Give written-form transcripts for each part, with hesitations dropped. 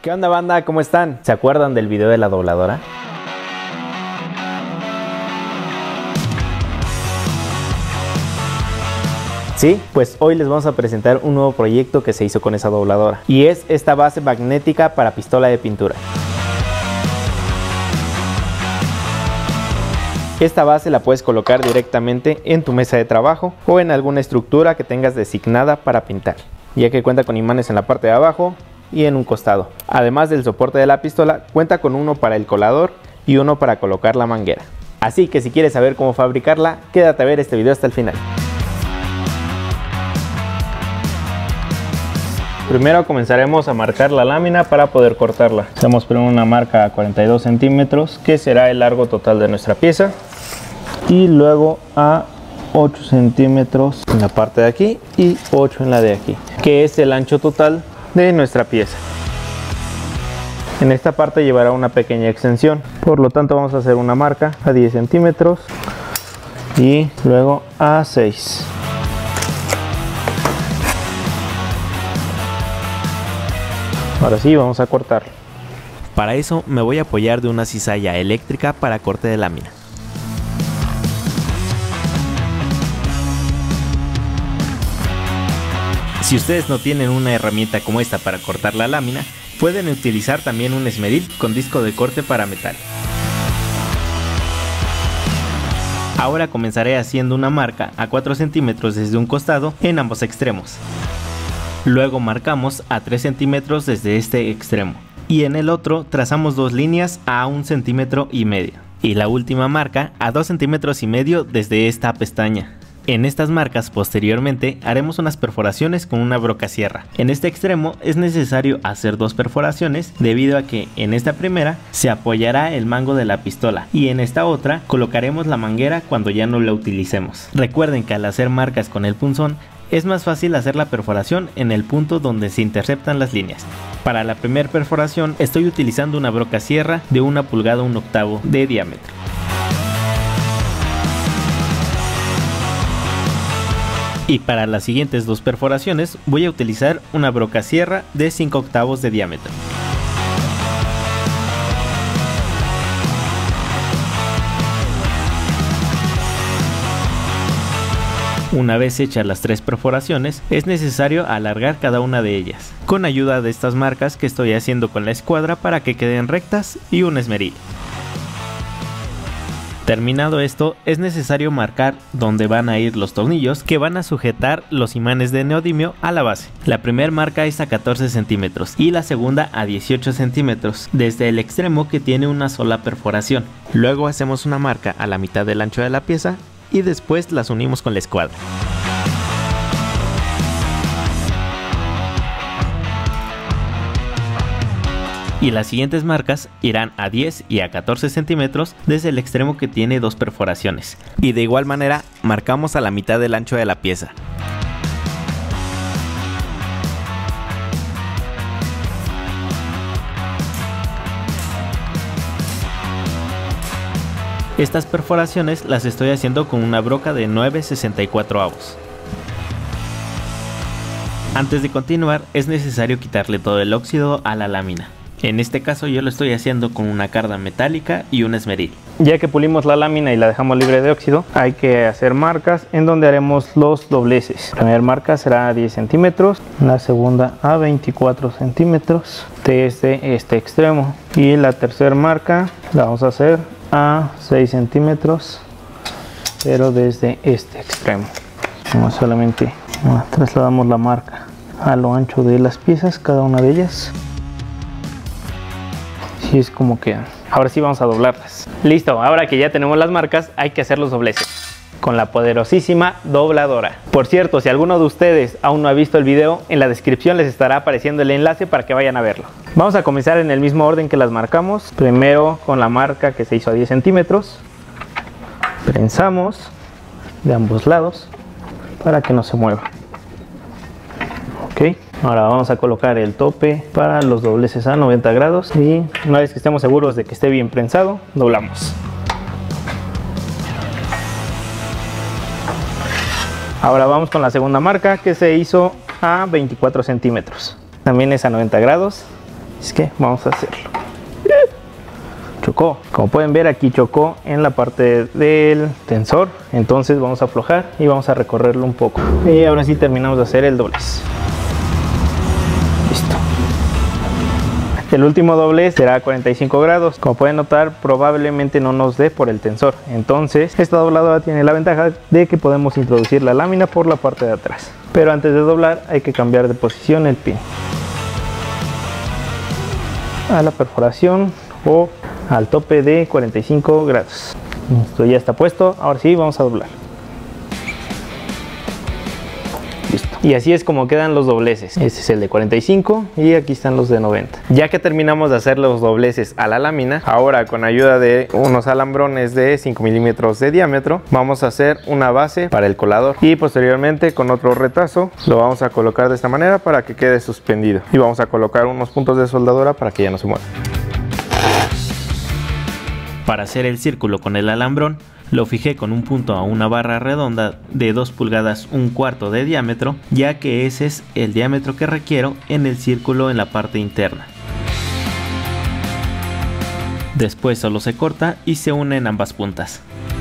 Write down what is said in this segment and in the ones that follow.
¿Qué onda, banda? ¿Cómo están? ¿Se acuerdan del video de la dobladora? Sí, pues hoy les vamos a presentar un nuevo proyecto que se hizo con esa dobladora, y es esta base magnética para pistola de pintura. Esta base la puedes colocar directamente en tu mesa de trabajo o en alguna estructura que tengas designada para pintar, ya que cuenta con imanes en la parte de abajo y en un costado. Además del soporte de la pistola, cuenta con uno para el colador y uno para colocar la manguera. Así que si quieres saber cómo fabricarla, quédate a ver este video hasta el final. Primero comenzaremos a marcar la lámina para poder cortarla. Hacemos primero una marca a 42 centímetros, que será el largo total de nuestra pieza, y luego a 8 centímetros en la parte de aquí y 8 en la de aquí, que es el ancho total de nuestra pieza. En esta parte llevará una pequeña extensión, por lo tanto vamos a hacer una marca a 10 centímetros y luego a 6. Ahora sí, vamos a cortarlo. Para eso me voy a apoyar de una cizalla eléctrica para corte de lámina. Si ustedes no tienen una herramienta como esta para cortar la lámina, pueden utilizar también un esmeril con disco de corte para metal. Ahora comenzaré haciendo una marca a 4 centímetros desde un costado en ambos extremos. Luego marcamos a 3 centímetros desde este extremo y en el otro trazamos dos líneas a 1,5 centímetros y la última marca a 2,5 centímetros desde esta pestaña. En estas marcas posteriormente haremos unas perforaciones con una brocasierra. En este extremo es necesario hacer dos perforaciones debido a que en esta primera se apoyará el mango de la pistola y en esta otra colocaremos la manguera cuando ya no la utilicemos. Recuerden que al hacer marcas con el punzón es más fácil hacer la perforación en el punto donde se interceptan las líneas. Para la primera perforación estoy utilizando una brocasierra de 1 pulgada 1/8 de diámetro. Y para las siguientes dos perforaciones voy a utilizar una brocasierra de 5/8 de diámetro. Una vez hechas las tres perforaciones, es necesario alargar cada una de ellas, con ayuda de estas marcas que estoy haciendo con la escuadra para que queden rectas y un esmeril. Terminado esto, es necesario marcar dónde van a ir los tornillos que van a sujetar los imanes de neodimio a la base. La primera marca es a 14 centímetros y la segunda a 18 centímetros, desde el extremo que tiene una sola perforación. Luego hacemos una marca a la mitad del ancho de la pieza y después las unimos con la escuadra. Y las siguientes marcas irán a 10 y a 14 centímetros desde el extremo que tiene dos perforaciones. Y de igual manera marcamos a la mitad del ancho de la pieza. Estas perforaciones las estoy haciendo con una broca de 9/64. Antes de continuar es necesario quitarle todo el óxido a la lámina. En este caso yo lo estoy haciendo con una carda metálica y un esmeril. Ya que pulimos la lámina y la dejamos libre de óxido, hay que hacer marcas en donde haremos los dobleces. La primera marca será a 10 centímetros, la segunda a 24 centímetros desde este extremo y la tercera marca la vamos a hacer a 6 centímetros pero desde este extremo. Solamente trasladamos la marca a lo ancho de las piezas, cada una de ellas. Así es como quedan. Ahora sí vamos a doblarlas. Listo, ahora que ya tenemos las marcas hay que hacer los dobleces con la poderosísima dobladora. Por cierto, si alguno de ustedes aún no ha visto el video, en la descripción les estará apareciendo el enlace para que vayan a verlo. Vamos a comenzar en el mismo orden que las marcamos. Primero con la marca que se hizo a 10 centímetros. Prensamos de ambos lados para que no se mueva. Ok. Ahora vamos a colocar el tope para los dobleces a 90 grados y una vez que estemos seguros de que esté bien prensado, doblamos. Ahora vamos con la segunda marca que se hizo a 24 centímetros. También es a 90 grados Es que vamos a hacerlo. Chocó, como pueden ver aquí chocó en la parte del tensor, entonces vamos a aflojar y vamos a recorrerlo un poco. Y ahora sí terminamos de hacer el doblez. Listo. El último doblez será a 45 grados. Como pueden notar, probablemente no nos dé por el tensor. Entonces, esta dobladora tiene la ventaja de que podemos introducir la lámina por la parte de atrás. Pero antes de doblar hay que cambiar de posición el pin a la perforación o al tope de 45 grados. Esto ya está puesto. Ahora sí, vamos a doblar. Listo. Y así es como quedan los dobleces. Este es el de 45 y aquí están los de 90. Ya que terminamos de hacer los dobleces a la lámina, ahora con ayuda de unos alambrones de 5 milímetros de diámetro, vamos a hacer una base para el colador. Y posteriormente con otro retazo lo vamos a colocar de esta manera para que quede suspendido. Y vamos a colocar unos puntos de soldadura para que ya no se mueva. Para hacer el círculo con el alambrón, lo fijé con un punto a una barra redonda de 2 pulgadas 1/4 de diámetro, ya que ese es el diámetro que requiero en el círculo en la parte interna. Después solo se corta y se une en ambas puntas.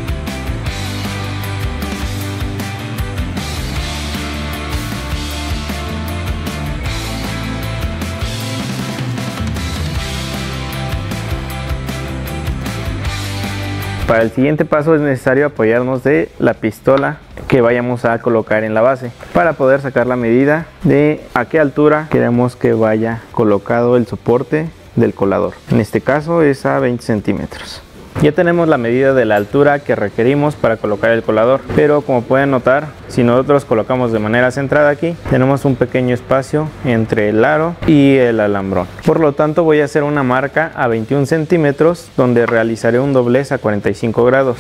Para el siguiente paso es necesario apoyarnos de la pistola que vayamos a colocar en la base para poder sacar la medida de a qué altura queremos que vaya colocado el soporte del colador. En este caso es a 20 centímetros. Ya tenemos la medida de la altura que requerimos para colocar el colador, pero como pueden notar, si nosotros colocamos de manera centrada aquí, tenemos un pequeño espacio entre el aro y el alambrón. Por lo tanto voy a hacer una marca a 21 centímetros donde realizaré un doblez a 45 grados.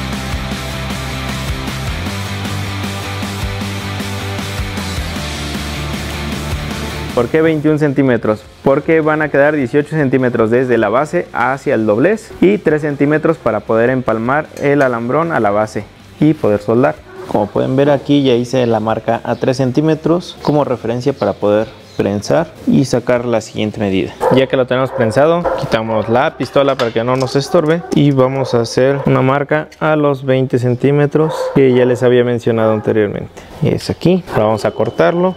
¿Por qué 21 centímetros? Porque van a quedar 18 centímetros desde la base hacia el doblez y 3 centímetros para poder empalmar el alambrón a la base y poder soldar. Como pueden ver aquí ya hice la marca a 3 centímetros como referencia para poder prensar y sacar la siguiente medida. Ya que lo tenemos prensado, quitamos la pistola para que no nos estorbe y vamos a hacer una marca a los 20 centímetros que ya les había mencionado anteriormente. Es aquí, ahora vamos a cortarlo.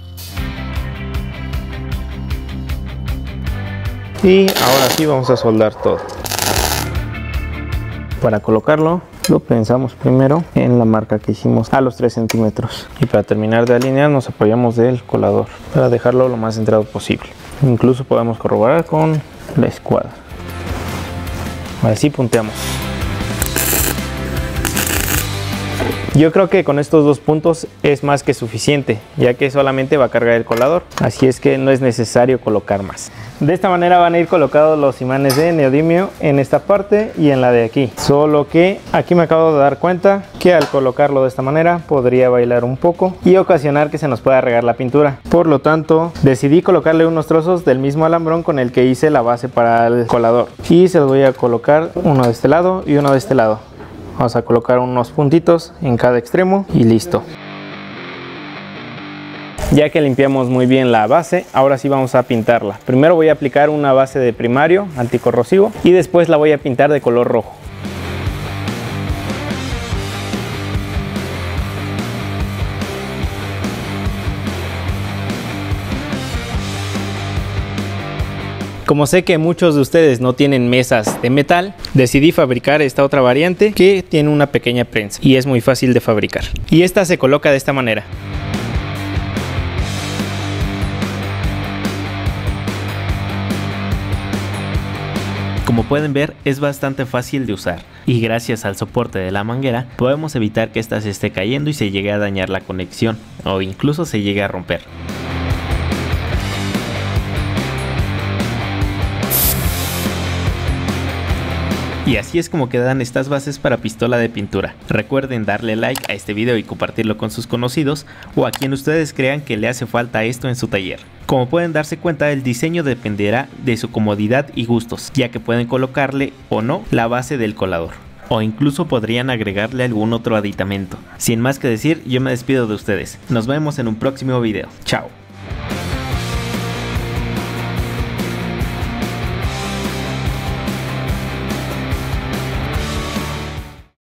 Y ahora sí vamos a soldar todo. Para colocarlo lo pensamos primero en la marca que hicimos a los 3 centímetros. Y para terminar de alinear nos apoyamos del colador para dejarlo lo más centrado posible. Incluso podemos corroborar con la escuadra. Ahora sí punteamos. Yo creo que con estos 2 puntos es más que suficiente, ya que solamente va a cargar el colador, así es que no es necesario colocar más. De esta manera van a ir colocados los imanes de neodimio en esta parte y en la de aquí. Solo que aquí me acabo de dar cuenta que al colocarlo de esta manera podría bailar un poco y ocasionar que se nos pueda regar la pintura. Por lo tanto, decidí colocarle unos trozos del mismo alambrón con el que hice la base para el colador. Y se los voy a colocar uno de este lado y uno de este lado. Vamos a colocar unos puntitos en cada extremo y listo. Ya que limpiamos muy bien la base, ahora sí vamos a pintarla. Primero voy a aplicar una base de primario anticorrosivo y después la voy a pintar de color rojo. Como sé que muchos de ustedes no tienen mesas de metal, decidí fabricar esta otra variante que tiene una pequeña prensa y es muy fácil de fabricar. Y esta se coloca de esta manera. Como pueden ver, es bastante fácil de usar y gracias al soporte de la manguera podemos evitar que ésta se esté cayendo y se llegue a dañar la conexión o incluso se llegue a romper. Y así es como quedan estas bases para pistola de pintura. Recuerden darle like a este video y compartirlo con sus conocidos o a quien ustedes crean que le hace falta esto en su taller. Como pueden darse cuenta, el diseño dependerá de su comodidad y gustos, ya que pueden colocarle o no la base del colador, o incluso podrían agregarle algún otro aditamento. Sin más que decir, yo me despido de ustedes. Nos vemos en un próximo video. Chao.